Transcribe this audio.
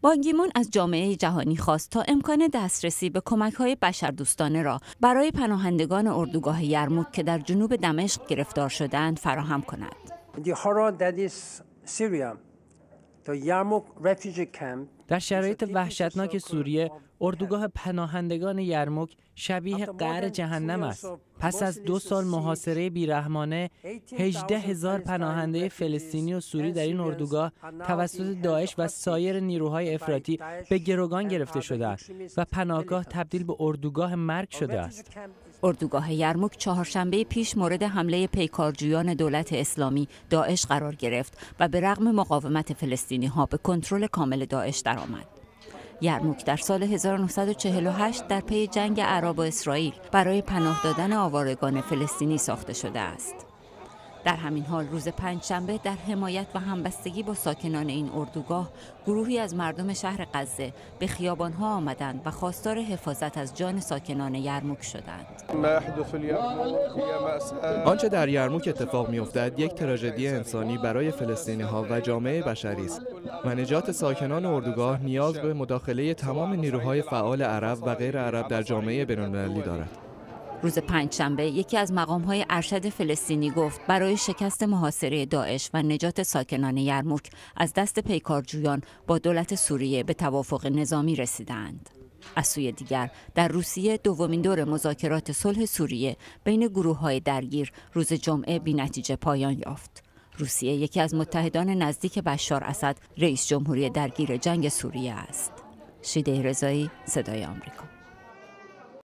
بان کی مون از جامعه جهانی خواست تا امکان دسترسی به کمک‌های بشردوستانه را برای پناهندگان اردوگاه یرموک که در جنوب دمشق گرفتار شدند فراهم کند. در شرایط وحشتناک سوریه، اردوگاه پناهندگان یرموک شبیه قعر جهنم است. پس از 2 سال محاصره بیرحمانه، 18,000 پناهنده فلسطینی و سوری در این اردوگاه توسط داعش و سایر نیروهای افراطی به گروگان گرفته شده است و پناهگاه تبدیل به اردوگاه مرگ شده است. اردوگاه یرموک 4 شنبه پیش مورد حمله پیکارجویان دولت اسلامی داعش قرار گرفت و به رغم مقاومت فلسطینی‌ها به کنترل کامل داعش درآمد. یرموک در سال 1948 در پی جنگ عرب و اسرائیل برای پناه دادن آوارگان فلسطینی ساخته شده است. در همین حال روز پنجشنبه در حمایت و همبستگی با ساکنان این اردوگاه، گروهی از مردم شهر غزه به خیابان‌ها آمدند و خواستار حفاظت از جان ساکنان یرموک شدند. آنچه در یرموک اتفاق می‌افتد یک تراژدی انسانی برای فلسطینی‌ها و جامعه بشری است و نجات ساکنان اردوگاه نیاز به مداخله تمام نیروهای فعال عرب و غیر عرب در جامعه بین‌المللی دارد. روز پنجشنبه یکی از مقام‌های ارشد فلسطینی گفت برای شکست محاصره داعش و نجات ساکنان یرموک از دست پیکارجویان با دولت سوریه به توافق نظامی رسیدند. از سوی دیگر در روسیه دومین دور مذاکرات صلح سوریه بین گروه‌های درگیر روز جمعه بی‌نتیجه پایان یافت. روسیه یکی از متحدان نزدیک بشار اسد رئیس جمهوری درگیر جنگ سوریه است. شیده رضایی، صدای آمریکا.